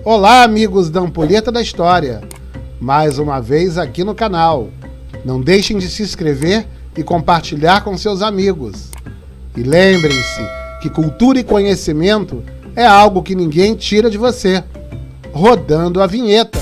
Olá, amigos da Ampulheta da História! Mais uma vez aqui no canal. Não deixem de se inscrever e compartilhar com seus amigos. E lembrem-se que cultura e conhecimento é algo que ninguém tira de você. Rodando a vinheta.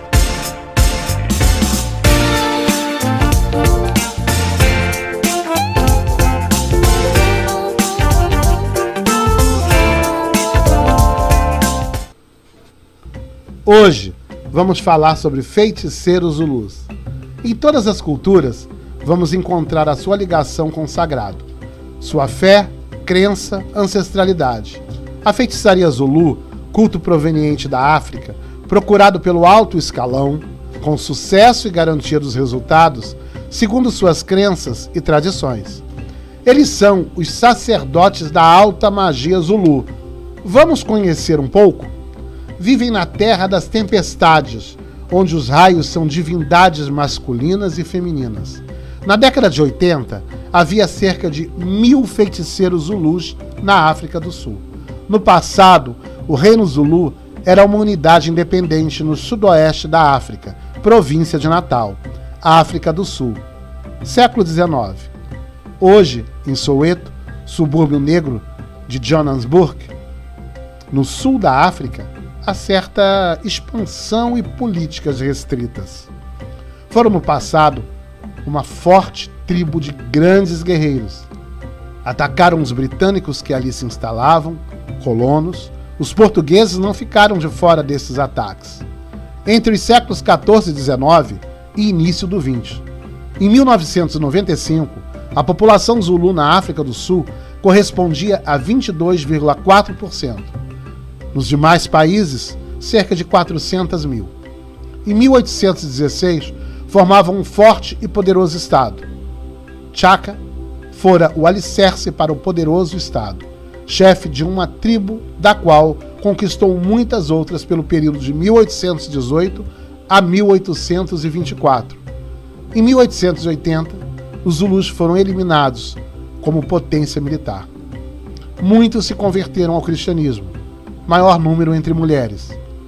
Hoje vamos falar sobre feiticeiros zulus. Em todas as culturas, vamos encontrar a sua ligação com o sagrado, sua fé, crença, ancestralidade. A feitiçaria Zulu, culto proveniente da África, procurado pelo alto escalão, com sucesso e garantia dos resultados, segundo suas crenças e tradições. Eles são os sacerdotes da alta magia Zulu. Vamos conhecer um pouco? Vivem na terra das tempestades, onde os raios são divindades masculinas e femininas. Na década de 80, havia cerca de 1000 feiticeiros Zulus na África do Sul. No passado, o Reino Zulu era uma unidade independente no sudoeste da África, província de Natal, África do Sul. Século XIX. Hoje, em Soweto, subúrbio negro de Johannesburg, no sul da África, há certa expansão e políticas restritas. Foram no passado uma forte tribo de grandes guerreiros. Atacaram os britânicos que ali se instalavam, colonos. Os portugueses não ficaram de fora desses ataques. Entre os séculos XIV e XIX e início do XX. Em 1995, a população Zulu na África do Sul correspondia a 22,4%. Nos demais países, cerca de 400 mil. Em 1816, formavam um forte e poderoso Estado. Chaka fora o alicerce para o poderoso Estado, chefe de uma tribo da qual conquistou muitas outras pelo período de 1818 a 1824. Em 1880, os Zulus foram eliminados como potência militar. Muitos se converteram ao cristianismo, maior número entre mulheres.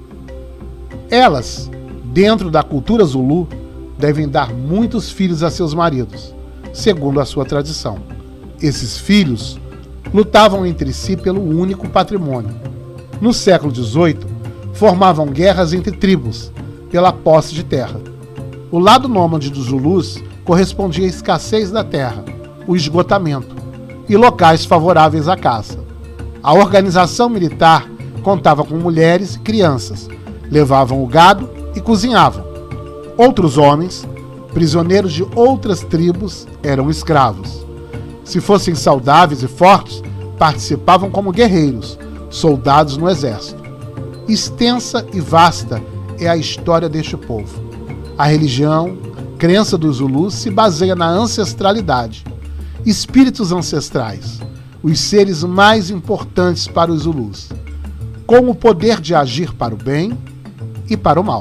Elas, dentro da cultura Zulu, devem dar muitos filhos a seus maridos, segundo a sua tradição. Esses filhos lutavam entre si pelo único patrimônio. No século XVIII, formavam guerras entre tribos, pela posse de terra. O lado nômade dos Zulus correspondia à escassez da terra, o esgotamento, e locais favoráveis à caça. A organização militar contava com mulheres e crianças, levavam o gado e cozinhavam. Outros homens, prisioneiros de outras tribos, eram escravos. Se fossem saudáveis e fortes, participavam como guerreiros, soldados no exército. Extensa e vasta é a história deste povo. A religião, crença dos Zulus se baseia na ancestralidade. Espíritos ancestrais, os seres mais importantes para os Zulus, com o poder de agir para o bem e para o mal.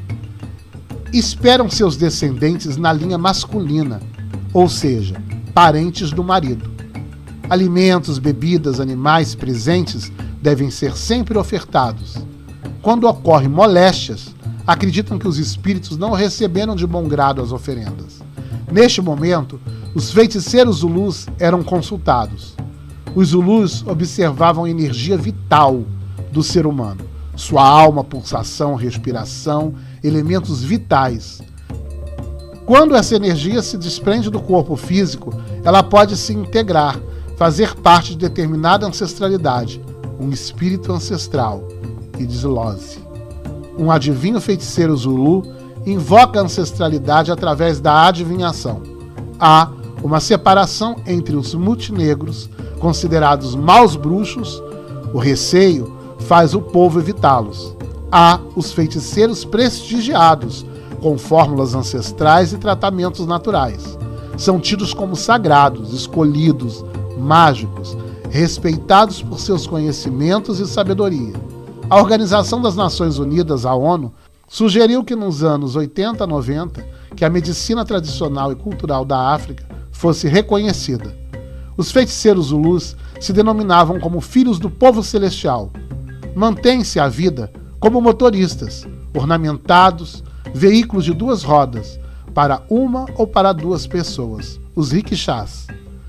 Esperam seus descendentes na linha masculina, ou seja, parentes do marido. Alimentos, bebidas, animais, presentes devem ser sempre ofertados. Quando ocorrem moléstias, acreditam que os espíritos não receberam de bom grado as oferendas. Neste momento, os feiticeiros Zulus eram consultados. Os Zulus observavam a energia vital do ser humano, sua alma, pulsação, respiração, elementos vitais. Quando essa energia se desprende do corpo físico, ela pode se integrar, fazer parte de determinada ancestralidade, um espírito ancestral, e deslose. Um adivinho feiticeiro Zulu invoca a ancestralidade através da adivinhação. Há uma separação entre os multinegros, considerados maus bruxos. O receio faz o povo evitá-los. Há os feiticeiros prestigiados, com fórmulas ancestrais e tratamentos naturais. São tidos como sagrados, escolhidos, mágicos, respeitados por seus conhecimentos e sabedoria. A Organização das Nações Unidas, a ONU, sugeriu que nos anos 80 a 90, que a medicina tradicional e cultural da África fosse reconhecida. Os feiticeiros Zulus se denominavam como filhos do povo celestial. Mantém-se a vida como motoristas, ornamentados, veículos de 2 rodas, para 1 ou para 2 pessoas, os riquixás.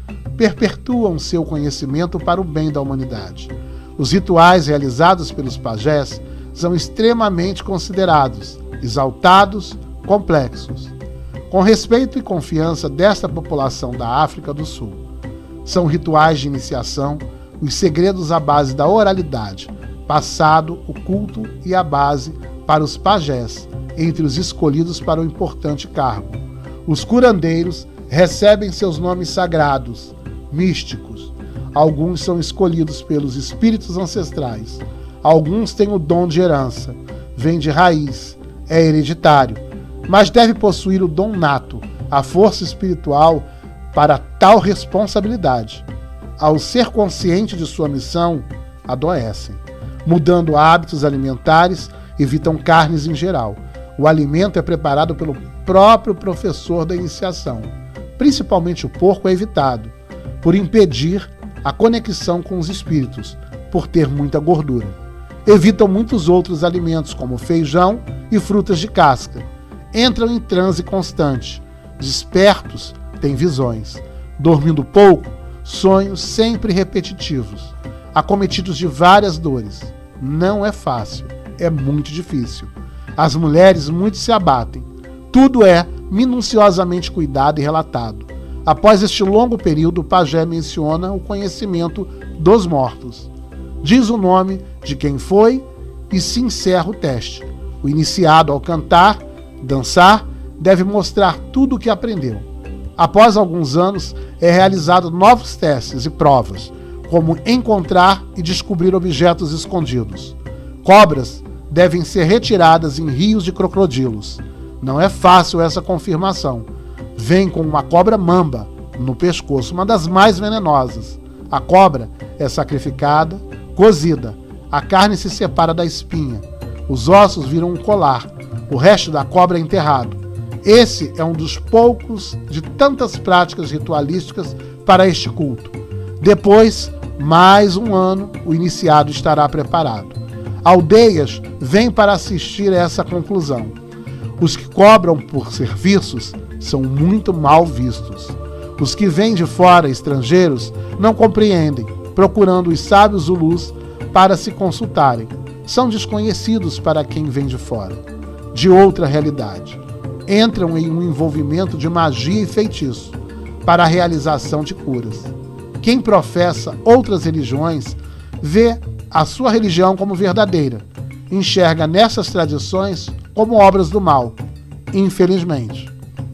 Perpetuam seu conhecimento para o bem da humanidade. Os rituais realizados pelos pajés são extremamente considerados, exaltados, complexos. Com respeito e confiança desta população da África do Sul. São rituais de iniciação, os segredos à base da oralidade, passado, o culto e a base para os pajés, entre os escolhidos para o importante cargo. Os curandeiros recebem seus nomes sagrados, místicos. Alguns são escolhidos pelos espíritos ancestrais. Alguns têm o dom de herança, vem de raiz, é hereditário, mas deve possuir o dom nato, a força espiritual para tal responsabilidade. Ao ser consciente de sua missão, adoecem. Mudando hábitos alimentares, evitam carnes em geral. O alimento é preparado pelo próprio professor da iniciação. Principalmente o porco é evitado, por impedir a conexão com os espíritos, por ter muita gordura. Evitam muitos outros alimentos, como feijão e frutas de casca. Entram em transe constante. Despertos, têm visões. Dormindo pouco, sonhos sempre repetitivos. Acometidos de várias dores. Não é fácil, é muito difícil. As mulheres muito se abatem. Tudo é minuciosamente cuidado e relatado. Após este longo período, o pajé menciona o conhecimento dos mortos. Diz o nome de quem foi e se encerra o teste. O iniciado, ao cantar, dançar, deve mostrar tudo o que aprendeu. Após alguns anos, é realizado novos testes e provas, como encontrar e descobrir objetos escondidos. Cobras devem ser retiradas em rios de crocodilos. Não é fácil essa confirmação. Vem com uma cobra mamba no pescoço, uma das mais venenosas. A cobra é sacrificada, cozida. A carne se separa da espinha. Os ossos viram um colar. O resto da cobra é enterrado. Esse é um dos poucos de tantas práticas ritualísticas para este culto. Depois, mais um ano, o iniciado estará preparado. Aldeias vêm para assistir a essa conclusão. Os que cobram por serviços são muito mal vistos. Os que vêm de fora, estrangeiros, não compreendem, procurando os sábios zulus para se consultarem. São desconhecidos para quem vem de fora, de outra realidade. Entram em um envolvimento de magia e feitiço para a realização de curas. Quem professa outras religiões vê a sua religião como verdadeira, enxerga nessas tradições como obras do mal, infelizmente.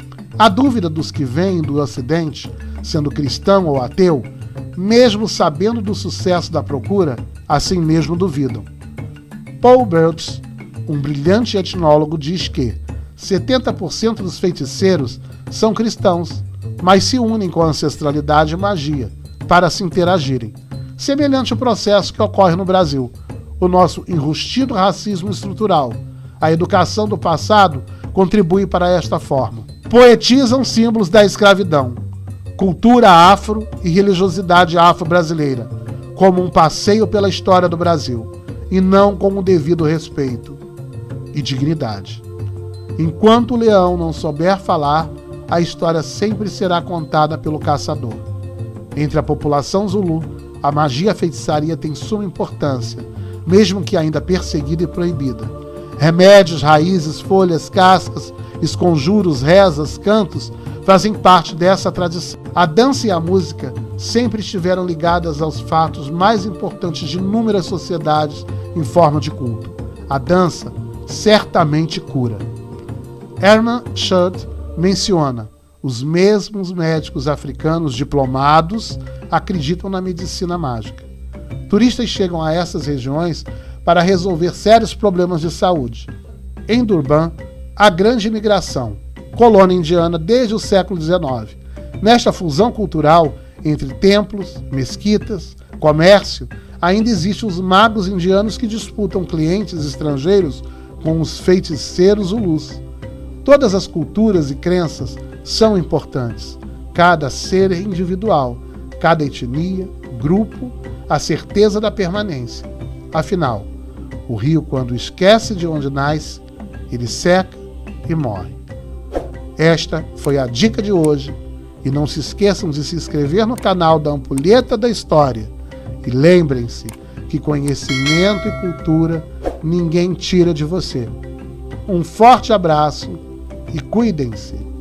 A dúvida dos que vêm do Ocidente, sendo cristão ou ateu, mesmo sabendo do sucesso da procura, assim mesmo duvidam. Paul Birch, um brilhante etnólogo, diz que 70% dos feiticeiros são cristãos, mas se unem com a ancestralidade e magia para se interagirem. Semelhante ao processo que ocorre no Brasil, o nosso enrustido racismo estrutural. A educação do passado contribui para esta forma. Poetizam símbolos da escravidão, cultura afro e religiosidade afro-brasileira, como um passeio pela história do Brasil, e não com o devido respeito e dignidade. Enquanto o leão não souber falar, a história sempre será contada pelo caçador. Entre a população zulu, a magia e a feitiçaria tem suma importância, mesmo que ainda perseguida e proibida. Remédios, raízes, folhas, cascas, esconjuros, rezas, cantos fazem parte dessa tradição. A dança e a música sempre estiveram ligadas aos fatos mais importantes de inúmeras sociedades em forma de culto. A dança certamente cura. Herman Schultz menciona: os mesmos médicos africanos diplomados acreditam na medicina mágica. Turistas chegam a essas regiões para resolver sérios problemas de saúde. Em Durban, há grande imigração, colônia indiana desde o século XIX. Nesta fusão cultural entre templos, mesquitas, comércio, ainda existem os magos indianos que disputam clientes estrangeiros com os feiticeiros zulus. Todas as culturas e crenças são importantes. Cada ser é individual, cada etnia, grupo, a certeza da permanência. Afinal, O rio, quando esquece de onde nasce, ele seca e morre. Esta foi a dica de hoje. E não se esqueçam de se inscrever no canal da Ampulheta da História. E lembrem-se que conhecimento e cultura ninguém tira de você. Um forte abraço e cuidem-se!